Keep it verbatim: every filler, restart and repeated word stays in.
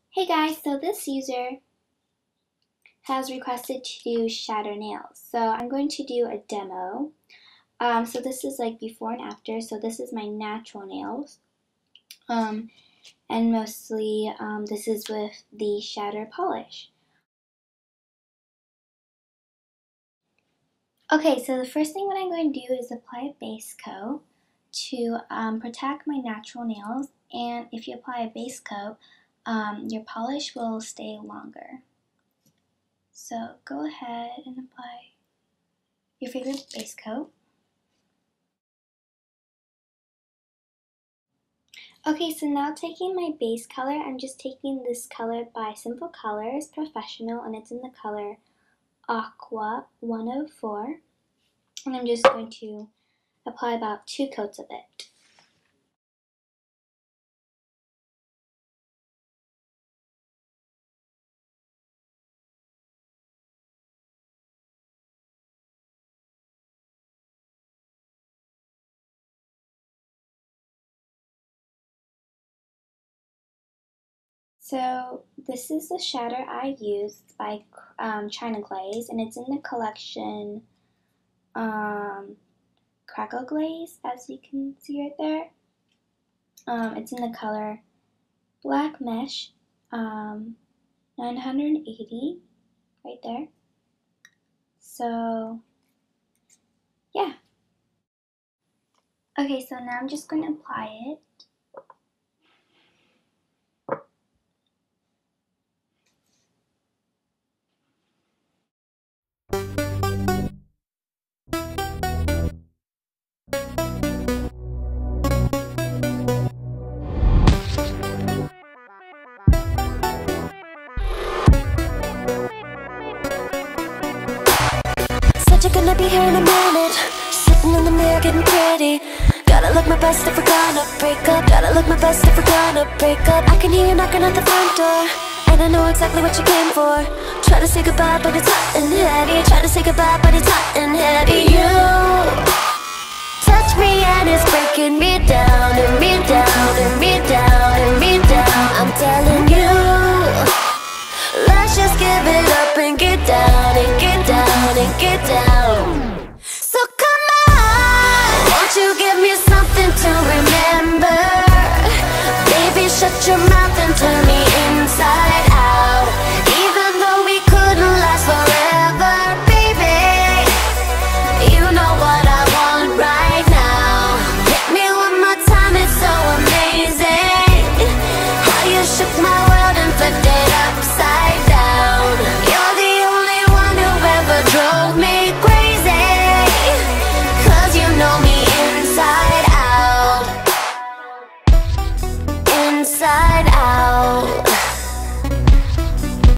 Hey guys, so this user has requested to do shadow nails. So I'm going to do a demo. Um, so this is like before and after. So this is my natural nails. Um, and mostly um, this is with the shatter polish. Okay, so the first thing what I'm going to do is apply a base coat to um, protect my natural nails. And if you apply a base coat, um, your polish will stay longer. So go ahead and apply your favorite base coat. Okay, so now taking my base color, I'm just taking this color by Simple Colors Professional, and it's in the color Aqua one oh four. And I'm just going to apply about two coats of it. So this is the shatter I used by um, China Glaze, and it's in the collection um, Crackle Glaze, as you can see right there. Um, it's in the color Black Mesh um, nine hundred eighty, right there. So yeah. Okay, so now I'm just going to apply it. Said you're gonna be here in a minute. Sitting in the mirror getting pretty. Gotta look my best if we're gonna break up. Gotta look my best if we're gonna break up. I can hear you knocking at the front door, and I know exactly what you came for. Try to say goodbye but it's hot and heavy. Try to say goodbye but it's hot and heavy. You touch me and it's breaking me down, and me down, and me down, and me down. I'm telling you, let's just give it up and get down, and get down, and get down. So come on, won't you give me something to remember? Baby, shut your mouth